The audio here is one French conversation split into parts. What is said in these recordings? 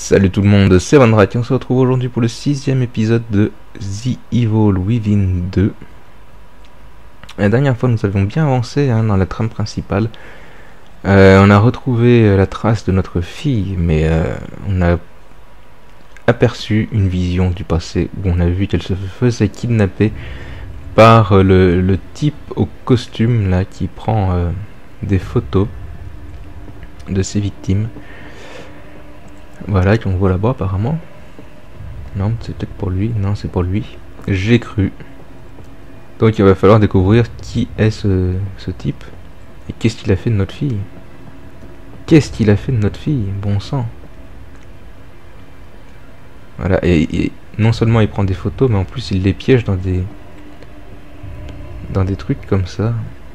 Salut tout le monde, c'est Vandrak et on se retrouve aujourd'hui pour le 6ème épisode de The Evil Within 2. La dernière fois nous avions bien avancé dans la trame principale. On a retrouvé la trace de notre fille, mais on a aperçu une vision du passé où on a vu qu'elle se faisait kidnapper par le type au costume là qui prend des photos de ses victimes. Voilà, qu'on voit là-bas apparemment. Non, c'est peut-être pour lui. Non, c'est pour lui. J'ai cru. Donc il va falloir découvrir qui est ce type. Et qu'est-ce qu'il a fait de notre fille. Qu'est-ce qu'il a fait de notre fille, bon sang. Voilà, et non seulement il prend des photos, mais en plus il les piège dans des trucs comme ça.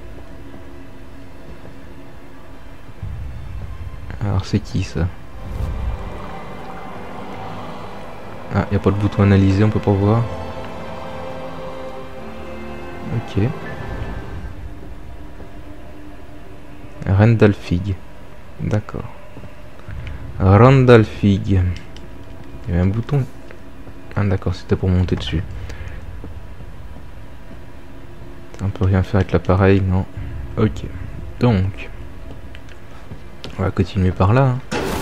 Alors c'est qui ça? Ah, il n'y a pas de bouton analyser, on peut pas voir. Ok. Randall Fig. D'accord. Randall Fig. Il y avait un bouton. Ah d'accord, c'était pour monter dessus. On peut rien faire avec l'appareil, non. Ok. Donc. On va continuer par là.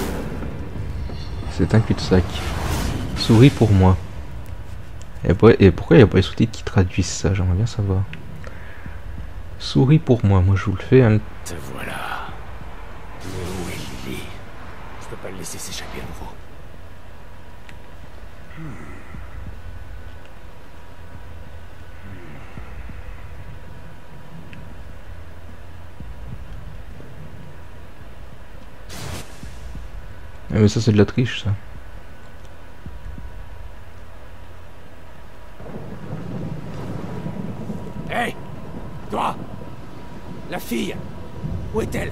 C'est un cul-de-sac. Souris pour moi. Et pourquoi il n'y a pas les sous-titres qui traduisent ça? J'aimerais bien savoir. Souris pour moi, moi je vous le fais. Hein. Te voilà. Mais où est Lily? Je peux pas le laisser s'échapper à nouveau. Ah, mais ça c'est de la triche ça. Hey! Toi! La fille! Où est-elle?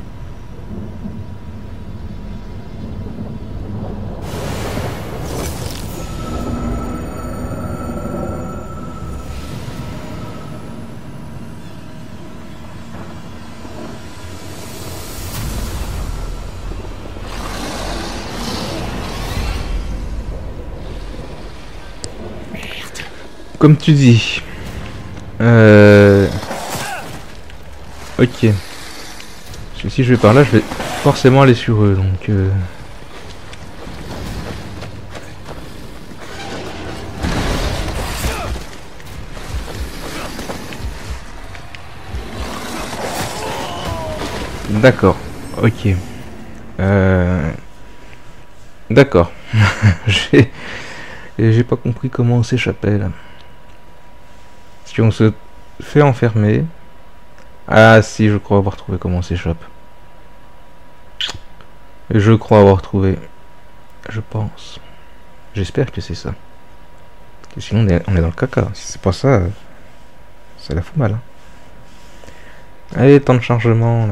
Comme tu dis. Ok. Parce que si je vais par là, je vais forcément aller sur eux, donc... D'accord. Ok. D'accord. J'ai pas compris comment on s'échappait là. Si on se fait enfermer... Ah si, je crois avoir trouvé comment on s'échappe. Je crois avoir trouvé. Je pense. J'espère que c'est ça. Parce que sinon on est dans le caca. Si c'est pas ça, ça la fout mal. Hein. Allez, temps de chargement là.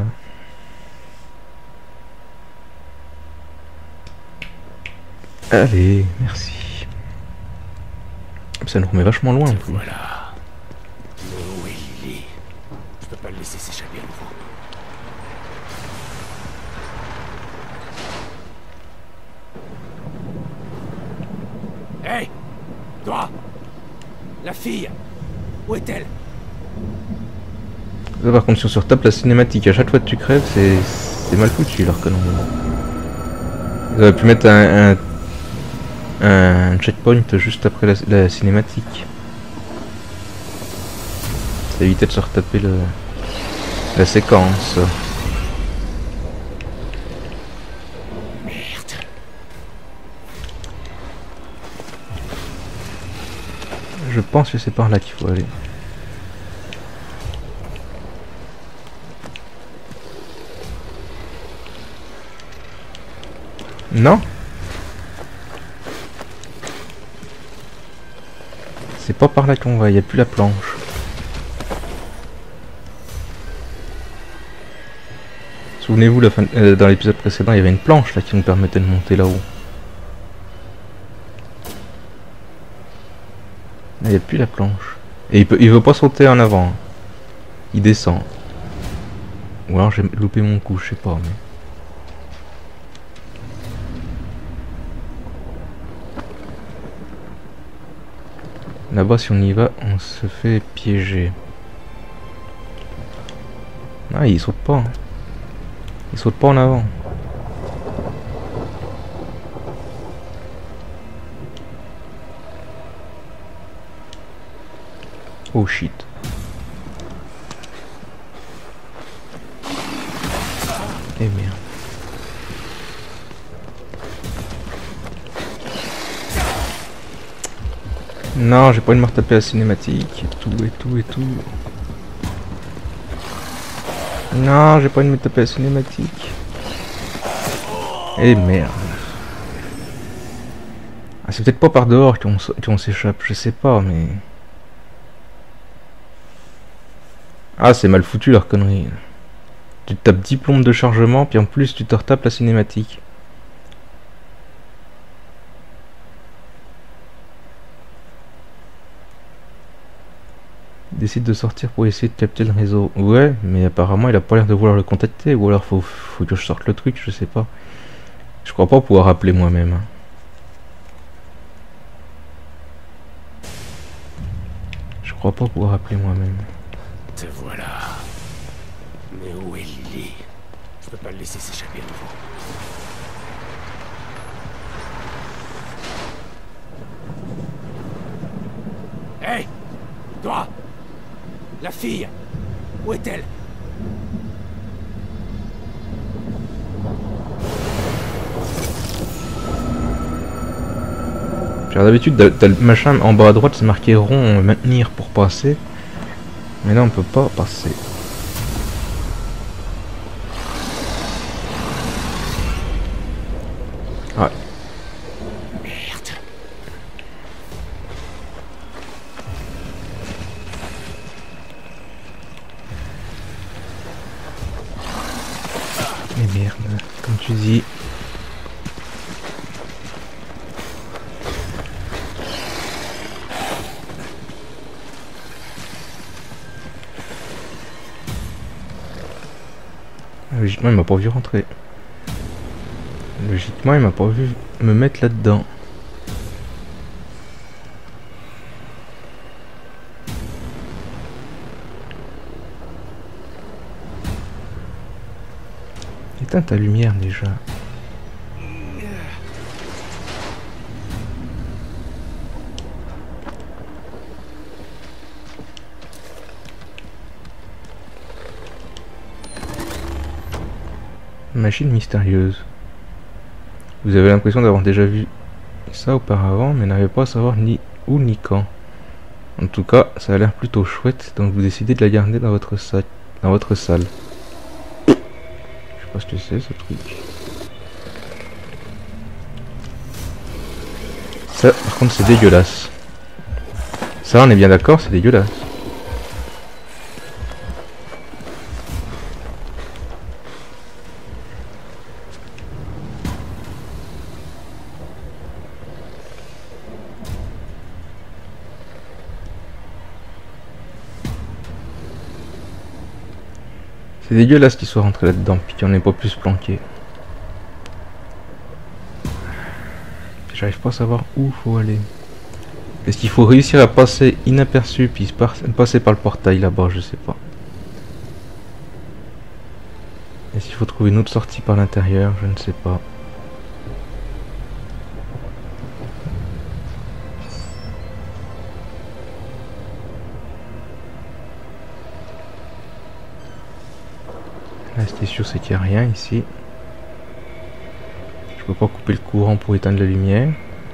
Allez, merci. Ça nous remet vachement loin. Te voilà. Mais où est Lily? Je peux pas le laisser s'échapper à nouveau. Hey! Toi! La fille! Où est-elle? Là, par contre, si on se retape la cinématique, à chaque fois que tu crèves, c'est mal foutu leur connerie. Ils auraient pu mettre un checkpoint juste après la cinématique. Ça évitait de se retaper la séquence. Merde. Je pense que c'est par là qu'il faut aller. Non? C'est pas par là qu'on va, il n'y a plus la planche. Souvenez-vous, dans l'épisode précédent, il y avait une planche là qui nous permettait de monter là-haut. Là, il n'y a plus la planche. Et il veut pas sauter en avant. Il descend. Ou alors j'ai loupé mon coup, je sais pas. Mais... Là-bas, si on y va, on se fait piéger. Ah, il saute pas. Hein. Il saute pas en avant. Oh shit. Eh merde. Non, j'ai pas envie de me retaper la cinématique. Et tout, et tout, et tout. Non, j'ai pas envie de me taper la cinématique. Eh merde. Ah, c'est peut-être pas par dehors qu'on s'échappe, je sais pas, mais... Ah, c'est mal foutu leur connerie. Tu te tapes 10 plombes de chargement, puis en plus tu te retapes la cinématique. Il décide de sortir pour essayer de capter le réseau. Ouais, mais apparemment il a pas l'air de vouloir le contacter, ou alors faut que je sorte le truc, je sais pas. Je crois pas pouvoir appeler moi-même. Hein. Je crois pas pouvoir appeler moi-même. Te voilà. Mais où est Lily? Je peux pas le laisser s'échapper à nouveau. Hey! Toi! La fille! Où est-elle? D'habitude, t'as le machin en bas à droite, c'est marqué rond, maintenir pour passer. Mais là, on peut pas passer. Ouais. Merde. Mais merde, comme tu dis. Logiquement, il m'a pas vu rentrer. Logiquement, il m'a pas vu me mettre là-dedans. Éteins ta lumière déjà. Machine mystérieuse. Vous avez l'impression d'avoir déjà vu ça auparavant, mais n'arrivez pas à savoir ni où ni quand. En tout cas, ça a l'air plutôt chouette, donc vous décidez de la garder dans votre salle. Je sais pas ce que c'est ce truc. Ça, par contre, c'est dégueulasse. Ça, on est bien d'accord, c'est dégueulasse. C'est dégueulasse qu'il soit rentré là-dedans, puis qu'il n'y en ait pas plus planqué. J'arrive pas à savoir où faut aller. Est-ce qu'il faut réussir à passer inaperçu, puis passer par le portail là-bas, je sais pas. Est-ce qu'il faut trouver une autre sortie par l'intérieur, je ne sais pas. Là, ce qui est sûr, c'est qu'il n'y a rien ici. Je peux pas couper le courant pour éteindre la lumière.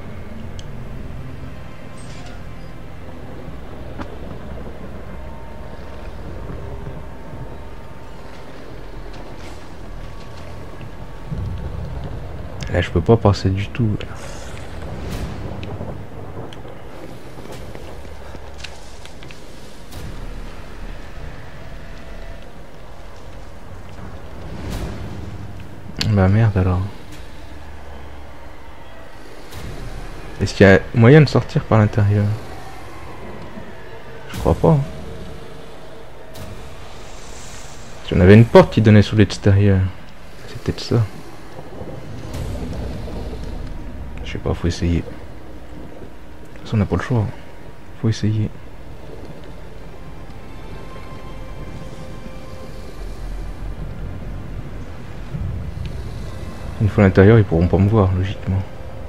Là, je peux pas passer du tout. Là. Bah merde alors. Est-ce qu'il y a moyen de sortir par l'intérieur? Je crois pas. Si on avait une porte qui donnait sur l'extérieur. C'est peut-être ça. Je sais pas, faut essayer. De toute façon, on n'a pas le choix. Faut essayer. Une fois à l'intérieur, ils pourront pas me voir, logiquement.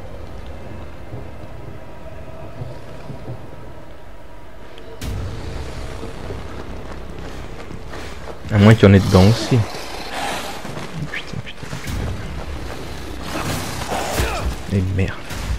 À moins qu'il y en ait dedans aussi. Putain, putain, putain. Et merde.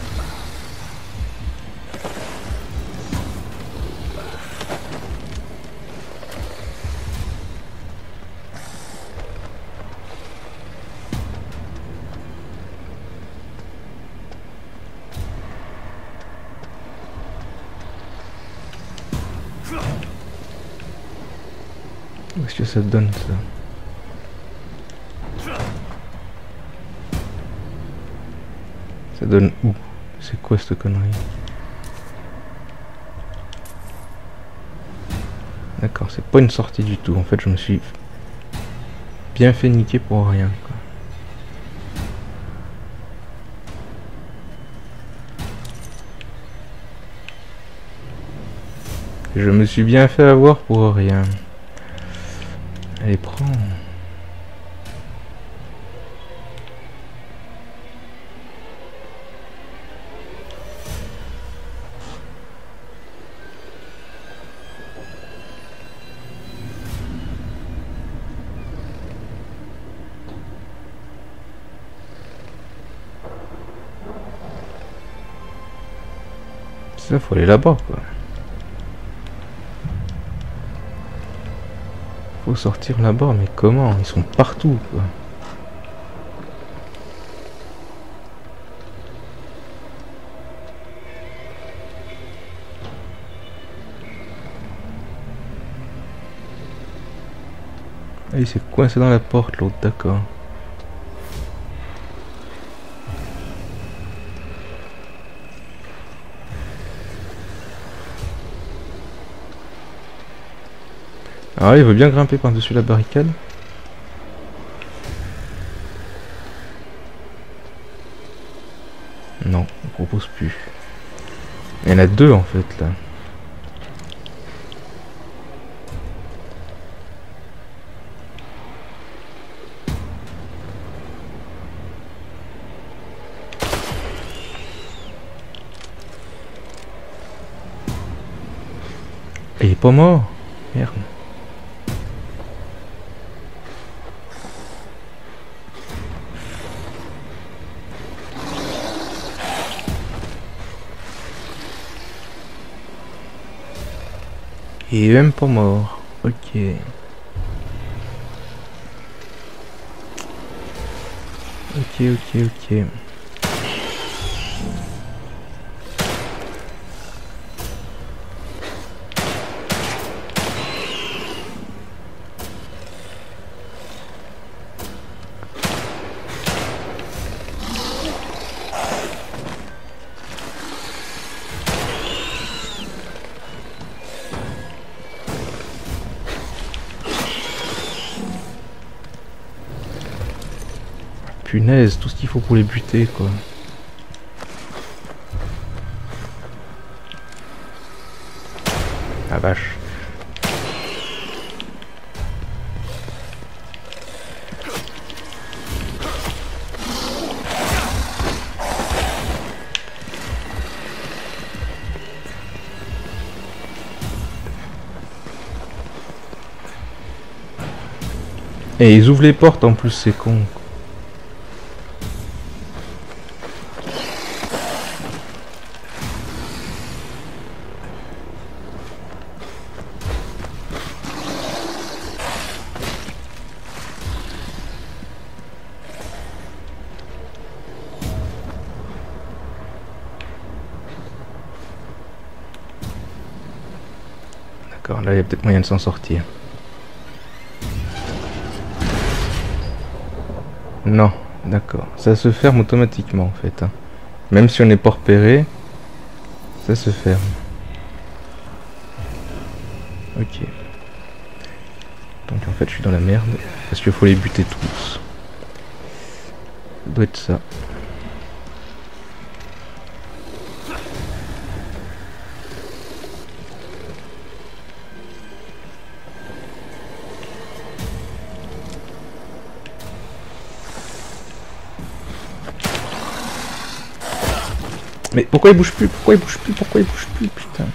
Qu'est-ce que ça donne ça? Ça donne où? C'est quoi cette connerie? D'accord, c'est pas une sortie du tout. En fait, je me suis bien fait niquer pour rien, quoi. Je me suis bien fait avoir pour rien. Allez, prends. Ça, faut aller là-bas, quoi. Faut sortir là-bas, mais comment? Ils sont partout, quoi. Ah, il s'est coincé dans la porte, l'autre, d'accord. Ah, il veut bien grimper par-dessus la barricade. Non, on propose plus. Il y en a deux en fait là. Et il est pas mort. Merde. Il est même pas mort. Ok. Ok. Punaise, tout ce qu'il faut pour les buter, quoi. La vache. Et ils ouvrent les portes en plus, c'est con. D'accord, là il y a peut-être moyen de s'en sortir. Non, d'accord. Ça se ferme automatiquement en fait. Hein. Même si on n'est pas repéré, ça se ferme. Ok. Donc en fait je suis dans la merde. Parce qu'il faut les buter tous. Ça doit être ça. Mais pourquoi il bouge plus? Pourquoi il bouge plus? Pourquoi il bouge plus? Putain.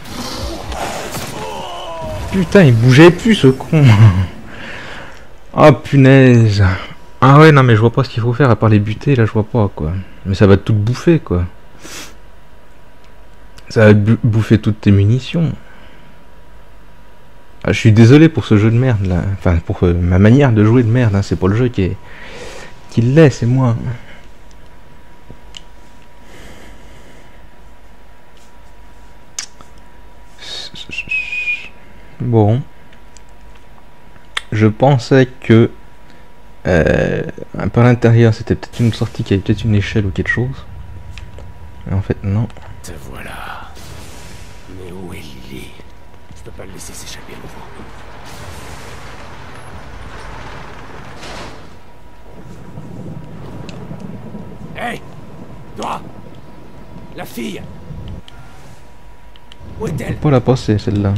Putain, il bougeait plus ce con. Oh punaise. Ah ouais, non mais je vois pas ce qu'il faut faire à part les buter, là je vois pas quoi. Mais ça va tout bouffer quoi. Ça va bouffer toutes tes munitions. Ah, je suis désolé pour ce jeu de merde là. Enfin, pour ma manière de jouer de merde, hein. C'est pas le jeu qui l'est, c'est moi. Bon. Je pensais que par l'intérieur c'était peut-être une sortie qui avait peut-être une échelle ou quelque chose. Mais en fait non. Te voilà. Mais où est Lily? Je peux pas le laisser s'échapper à nouveau. Hey! Toi! La fille! Où est-elle? Faut pas la passer celle-là.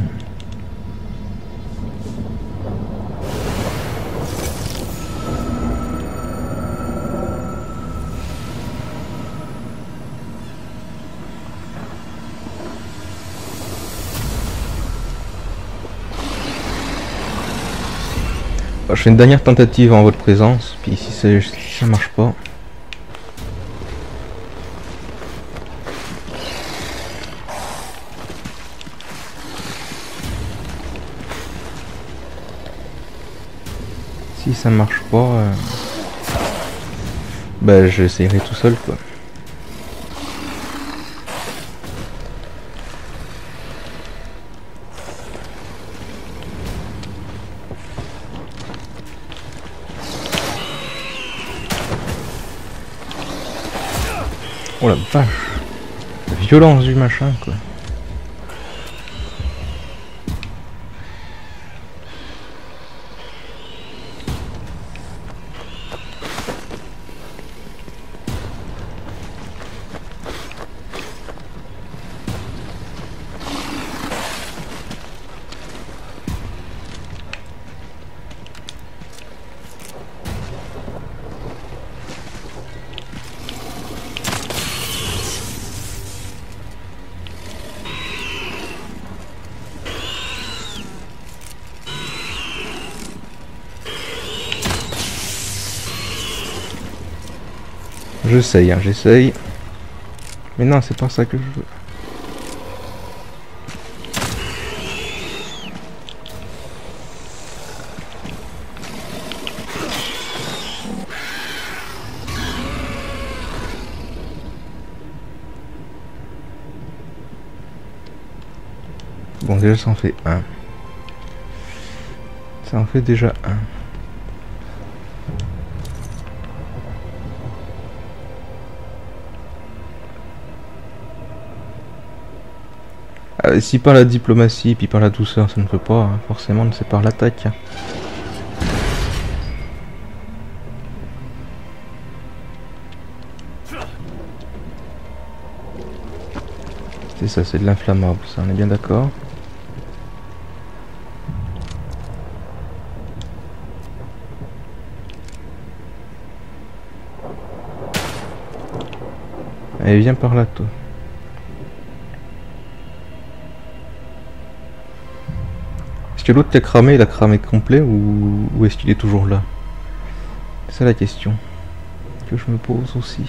Je fais une dernière tentative en votre présence, puis si ça marche pas. Si ça marche pas, bah j'essayerai tout seul quoi. Oh la vache, la violence du machin quoi. J'essaye, hein, j'essaye. Mais non, c'est pas ça que je veux. Bon, déjà ça en fait un. Ça en fait déjà un. Si par la diplomatie, puis par la douceur, ça ne peut pas, hein. Forcément, c'est par l'attaque. C'est ça, c'est de l'inflammable, ça, on est bien d'accord. Allez, viens par là, toi. Est-ce que l'autre t'a cramé, il a cramé complet ou est-ce qu'il est toujours là? C'est ça la question que je me pose aussi.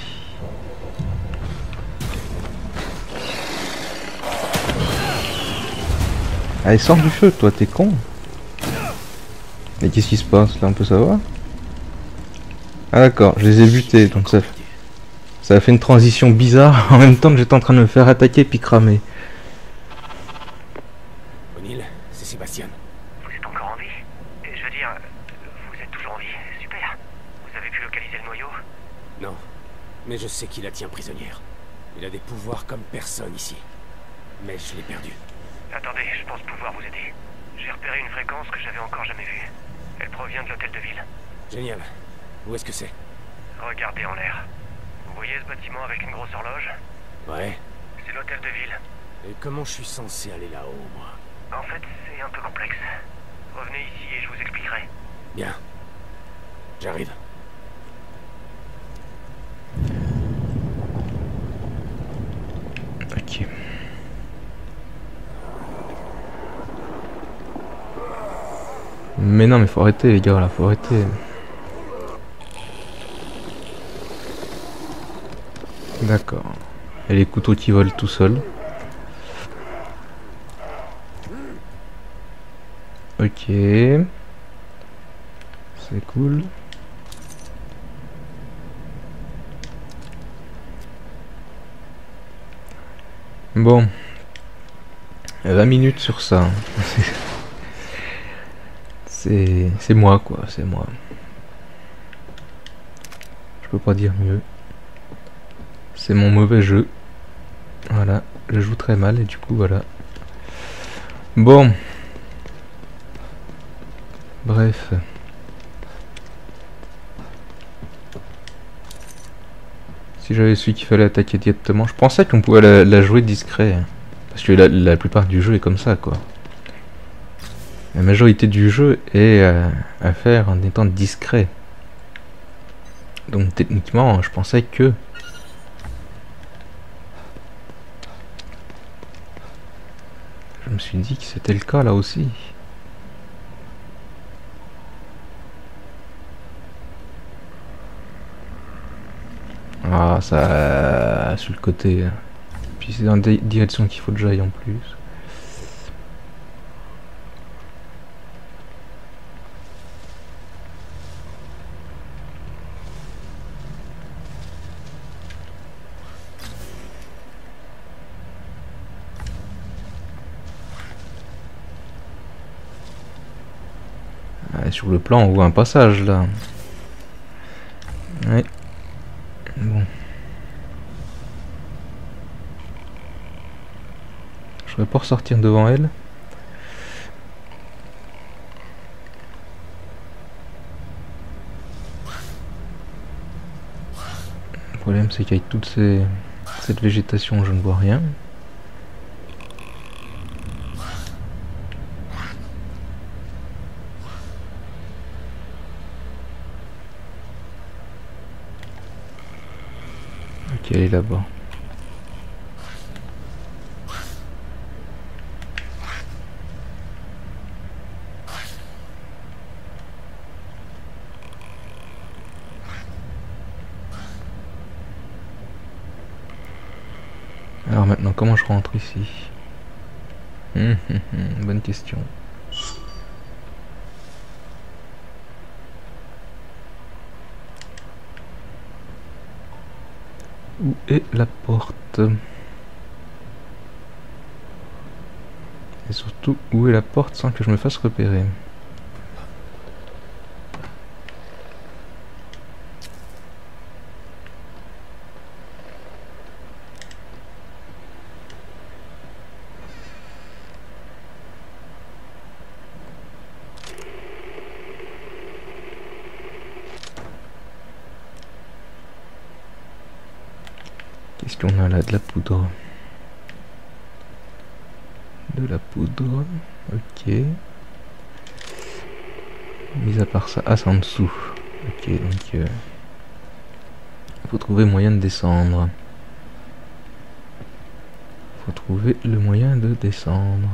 Allez, sors du feu, toi, t'es con. Mais qu'est-ce qui se passe là, on peut savoir? Ah d'accord, je les ai butés, donc ça a fait une transition bizarre en même temps que j'étais en train de me faire attaquer puis cramer. O'Neill, c'est Sébastien. Vous êtes encore en vie? Je veux dire, vous êtes toujours en vie. Super. Vous avez pu localiser le noyau? Non, mais je sais qu'il la tient prisonnière. Il a des pouvoirs comme personne ici. Mais je l'ai perdu. Attendez, je pense pouvoir vous aider. J'ai repéré une fréquence que j'avais encore jamais vue. Elle provient de l'hôtel de ville. Génial. Où est-ce que c'est? Regardez en l'air. Vous voyez ce bâtiment avec une grosse horloge? Ouais. C'est l'hôtel de ville. Et comment je suis censé aller là-haut, moi? En fait, c'est un peu complexe. Revenez ici et je vous expliquerai. Bien. J'arrive. Mais non, mais faut arrêter les gars, là, faut arrêter. D'accord. Et les couteaux qui volent tout seuls. Ok. C'est cool. Bon. 20 minutes sur ça. C'est moi quoi, c'est moi. Je peux pas dire mieux. C'est mon mauvais jeu. Voilà, je joue très mal et du coup voilà. Bon. Bref. Si j'avais su qu'il fallait attaquer directement, je pensais qu'on pouvait la jouer discret. Parce que la plupart du jeu est comme ça quoi. La majorité du jeu est à faire en étant discret. Donc techniquement, je pensais que... Je me suis dit que c'était le cas là aussi. Ah, ça... sur le côté. Puis c'est dans la direction qu'il faut que j'aille en plus. Sur le plan, on voit un passage là. Ouais. Bon. Je vais pas ressortir devant elle. Le problème, c'est qu'avec toute cette végétation, je ne vois rien. Ok, elle est là-bas. Alors maintenant, comment je rentre ici? Bonne question. Où est la porte? Et surtout, où est la porte sans que je me fasse repérer? Qu'est-ce qu'on a là? De la poudre. De la poudre. Ok. Mis à part ça. Ah, c'est en dessous. Ok, donc... faut trouver moyen de descendre. Faut trouver le moyen de descendre.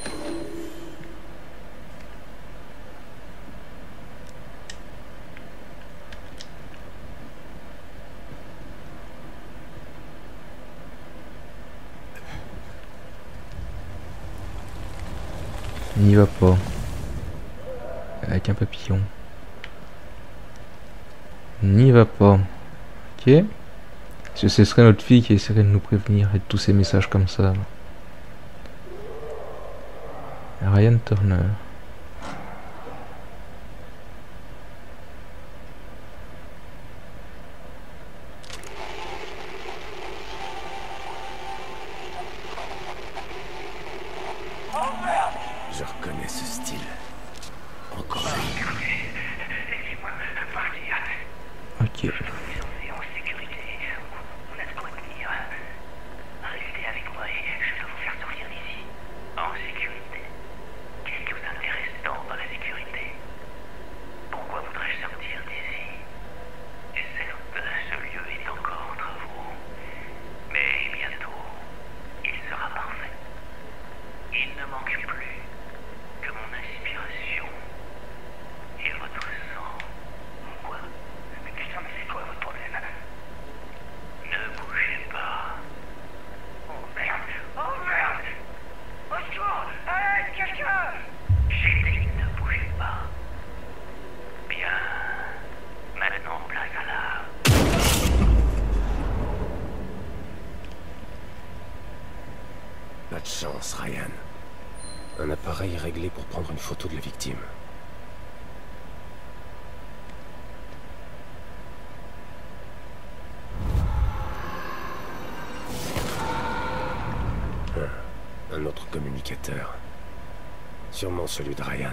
N'y va pas. Avec un papillon. N'y va pas. Ok. Ce serait notre fille qui essaierait de nous prévenir avec tous ces messages comme ça. Ryan Turner. Je reconnais ce style. Encore un. Laissez-moi partir. Ok. Je dois vous emmener en sécurité. On a de quoi tenir. Restez avec moi et je dois vous faire sortir d'ici. En sécurité. Qu'est-ce qui vous intéresse tant dans la sécurité? Pourquoi voudrais-je sortir d'ici? Et certes, ce lieu est encore en travaux. Mais bientôt, il sera parfait. Il ne manque plus que mon inspiration. chance, Ryan. Un appareil réglé pour prendre une photo de la victime. Un autre communicateur. Sûrement celui de Ryan.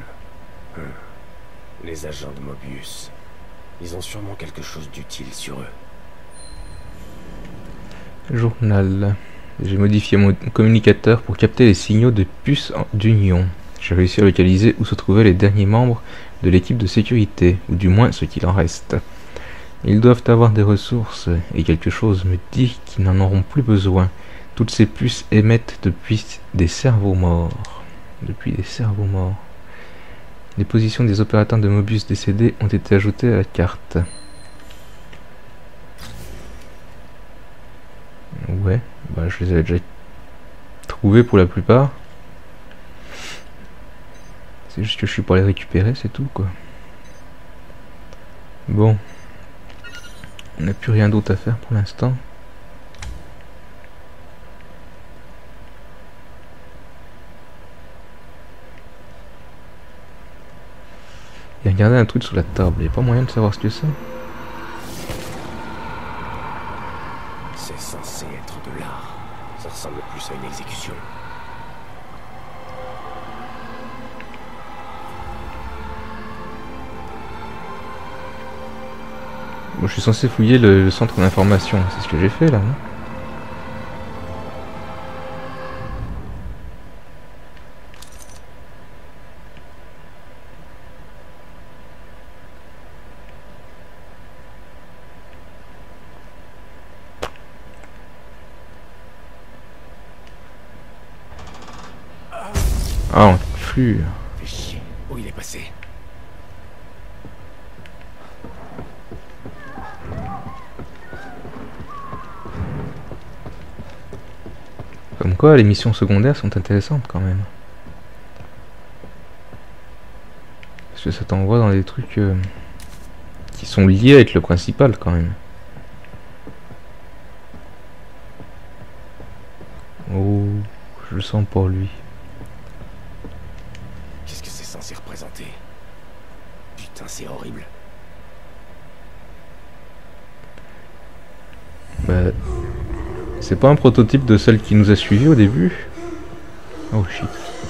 Les agents de Mobius. Ils ont sûrement quelque chose d'utile sur eux. Journal. J'ai modifié mon communicateur pour capter les signaux de puces d'union. J'ai réussi à localiser où se trouvaient les derniers membres de l'équipe de sécurité, ou du moins ce qu'il en reste. Ils doivent avoir des ressources, et quelque chose me dit qu'ils n'en auront plus besoin. Toutes ces puces émettent depuis des cerveaux morts. Les positions des opérateurs de Mobius décédés ont été ajoutées à la carte. Ouais, bah je les avais déjà trouvés pour la plupart. C'est juste que je suis pas les récupérer, c'est tout quoi. Bon. On n'a plus rien d'autre à faire pour l'instant. Il a regardé un truc sur la table, il n'y a pas moyen de savoir ce que c'est. C'est censé être de l'art. Ça ressemble plus à une exécution. Bon, je suis censé fouiller le centre d'information, c'est ce que j'ai fait là, non? Ah, on flux. Fais chier. Où il est passé? Comme quoi, les missions secondaires sont intéressantes quand même. Parce que ça t'envoie dans des trucs qui sont liés avec le principal quand même. Oh, je le sens pour lui. Qu'est-ce que c'est censé représenter? Putain, c'est horrible. Bah, c'est pas un prototype de celle qui nous a suivis au début? Oh shit.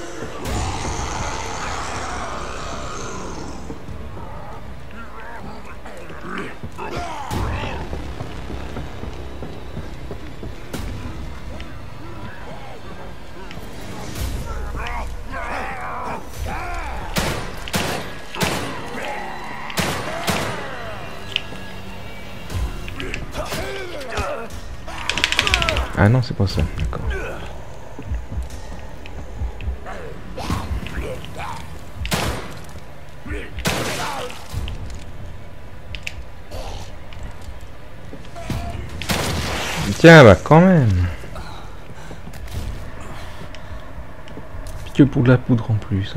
Ah non, c'est pas ça, d'accord. Tiens, bah quand même. Que pour de la poudre en plus.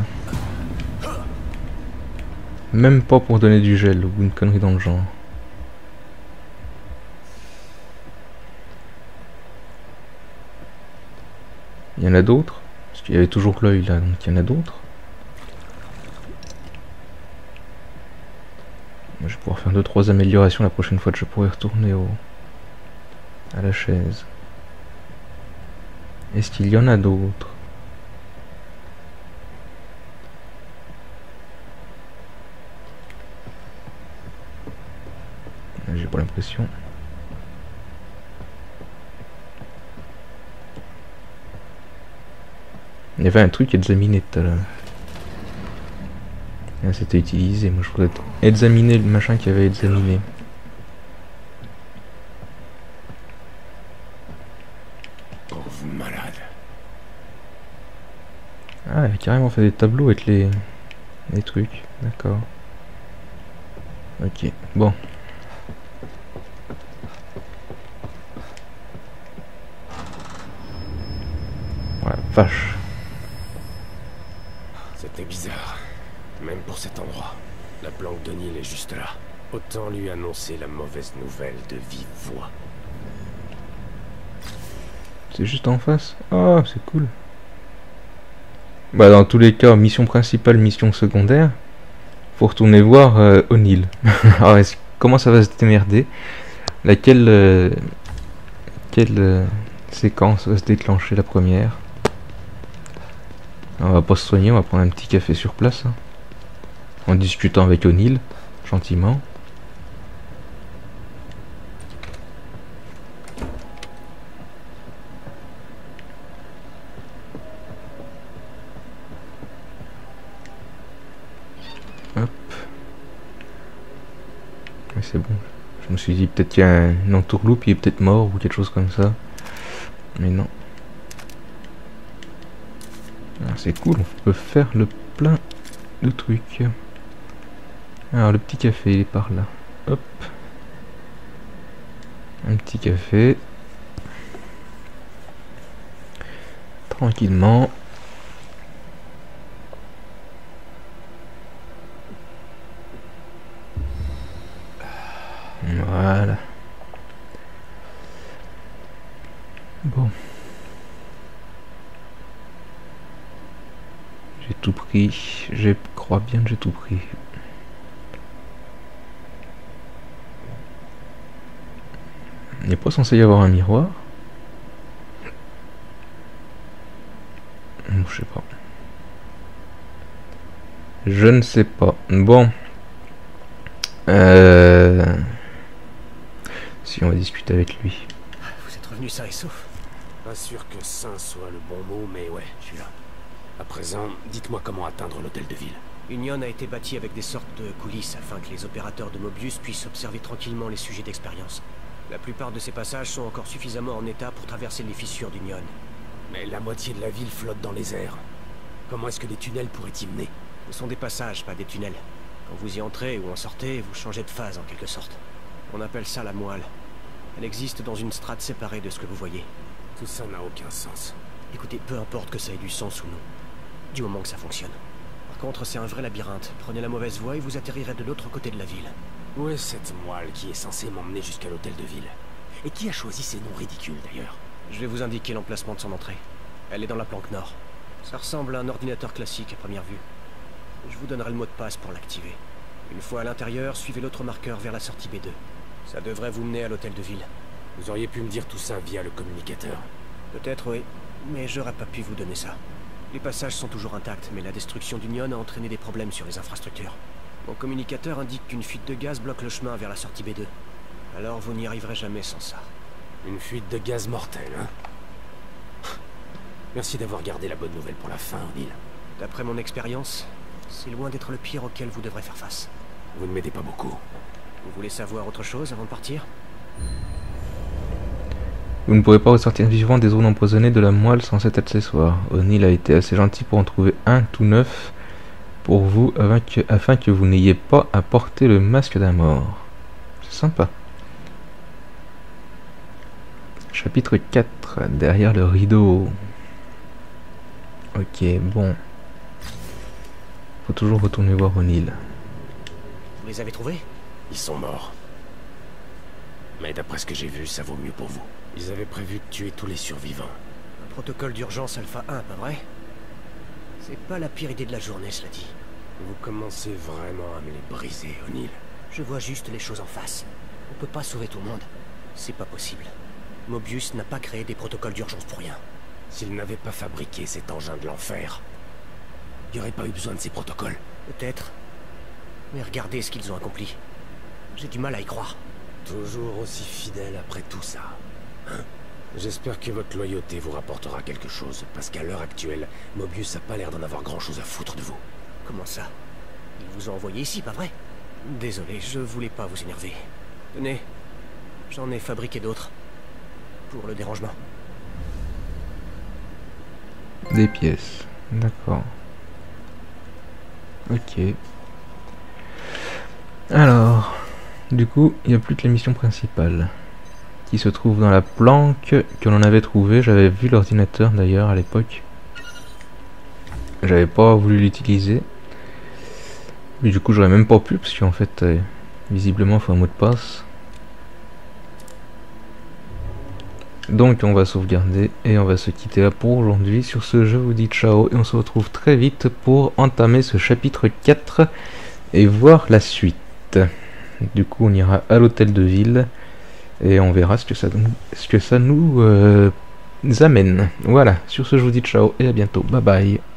Même pas pour donner du gel ou une connerie dans le genre. Il y en a d'autres? Parce qu'il y avait toujours l'œil là, donc il y en a d'autres. Je vais pouvoir faire 2-3 améliorations la prochaine fois que je pourrai retourner à la chaise. Est-ce qu'il y en a d'autres? J'ai pas l'impression. Il y avait un truc examiné tout à l'heure. C'était utilisé. Moi je voudrais examiner le machin qui avait examiné. Pauvre malade. Ah, il a carrément fait des tableaux avec les trucs. D'accord. Ok, bon. Voilà, vache. C'était bizarre. Même pour cet endroit. La planque de Neil est juste là. Autant lui annoncer la mauvaise nouvelle de vive voix. C'est juste en face. Oh, c'est cool. Bah dans tous les cas, mission principale, mission secondaire, faut retourner voir O'Neill. Alors comment ça va se démerder? Laquelle quelle séquence va se déclencher la première? On va pas se soigner, on va prendre un petit café sur place, hein, en discutant avec O'Neill, gentiment. Hop. Mais c'est bon. Je me suis dit peut-être qu'il y a une entourloupe, il est peut-être mort ou quelque chose comme ça. Mais non. C'est cool, on peut faire le plein de trucs. Alors le petit café il est par là. Hop. Un petit café. Tranquillement. Voilà. Bon. J'ai tout pris. Je crois bien que j'ai tout pris. Il n'est pas censé y avoir un miroir. Je sais pas. Je ne sais pas. Bon. Si on va discuter avec lui. Vous êtes revenu sain et sauf? Pas sûr que sain soit le bon mot, mais ouais, je suis là. À présent, dites-moi comment atteindre l'hôtel de ville. Union a été bâti avec des sortes de coulisses afin que les opérateurs de Mobius puissent observer tranquillement les sujets d'expérience. La plupart de ces passages sont encore suffisamment en état pour traverser les fissures d'Union. Mais la moitié de la ville flotte dans les airs. Comment est-ce que des tunnels pourraient y mener? Ce sont des passages, pas des tunnels. Quand vous y entrez ou en sortez, vous changez de phase en quelque sorte. On appelle ça la moelle. Elle existe dans une strate séparée de ce que vous voyez. Tout ça n'a aucun sens. Écoutez, peu importe que ça ait du sens ou non, du moment que ça fonctionne. Par contre, c'est un vrai labyrinthe. Prenez la mauvaise voie et vous atterrirez de l'autre côté de la ville. Où est cette moelle qui est censée m'emmener jusqu'à l'hôtel de ville? Et qui a choisi ces noms ridicules d'ailleurs? Je vais vous indiquer l'emplacement de son entrée. Elle est dans la planque nord. Ça ressemble à un ordinateur classique à première vue. Je vous donnerai le mot de passe pour l'activer. Une fois à l'intérieur, suivez l'autre marqueur vers la sortie B2. Ça devrait vous mener à l'hôtel de ville. Vous auriez pu me dire tout ça via le communicateur. Peut-être, oui. Mais j'aurais pas pu vous donner ça. Les passages sont toujours intacts, mais la destruction d'Union a entraîné des problèmes sur les infrastructures. Mon communicateur indique qu'une fuite de gaz bloque le chemin vers la sortie B2. Alors vous n'y arriverez jamais sans ça. Une fuite de gaz mortelle, hein? Merci d'avoir gardé la bonne nouvelle pour la fin, O'Neill. D'après mon expérience, c'est loin d'être le pire auquel vous devrez faire face. Vous ne m'aidez pas beaucoup. Vous voulez savoir autre chose avant de partir? Vous ne pourrez pas ressortir vivant des zones empoisonnées de la moelle sans cet accessoire. O'Neill a été assez gentil pour en trouver un tout neuf pour vous afin que vous n'ayez pas à porter le masque d'un mort. C'est sympa. Chapitre 4, derrière le rideau. Ok, bon. Faut toujours retourner voir O'Neill. Vous les avez trouvés? Ils sont morts. Mais d'après ce que j'ai vu, ça vaut mieux pour vous. Ils avaient prévu de tuer tous les survivants. Un protocole d'urgence Alpha 1, pas vrai? C'est pas la pire idée de la journée, cela dit. Vous commencez vraiment à me les briser, O'Neill. Je vois juste les choses en face. On peut pas sauver tout le monde. C'est pas possible. Mobius n'a pas créé des protocoles d'urgence pour rien. S'il n'avait pas fabriqué cet engin de l'enfer, il n'y aurait pas eu besoin de ces protocoles. Peut-être. Mais regardez ce qu'ils ont accompli. J'ai du mal à y croire. Toujours aussi fidèle après tout ça. Hein? J'espère que votre loyauté vous rapportera quelque chose, parce qu'à l'heure actuelle, Mobius n'a pas l'air d'en avoir grand-chose à foutre de vous. Comment ça? Ils vous ont envoyé ici, pas vrai? Désolé, je voulais pas vous énerver. Tenez, j'en ai fabriqué d'autres. Pour le dérangement. Des pièces. D'accord. Ok. Alors, du coup, il n'y a plus que la mission principale qui se trouve dans la planque que l'on avait trouvée. J'avais vu l'ordinateur d'ailleurs à l'époque. J'avais pas voulu l'utiliser. Mais du coup, j'aurais même pas pu parce qu'en fait, visiblement, il faut un mot de passe. Donc on va sauvegarder et on va se quitter là pour aujourd'hui. Sur ce, je vous dis ciao et on se retrouve très vite pour entamer ce chapitre 4 et voir la suite. Du coup on ira à l'hôtel de ville et on verra ce que ça nous amène. Voilà, sur ce je vous dis ciao et à bientôt, bye bye.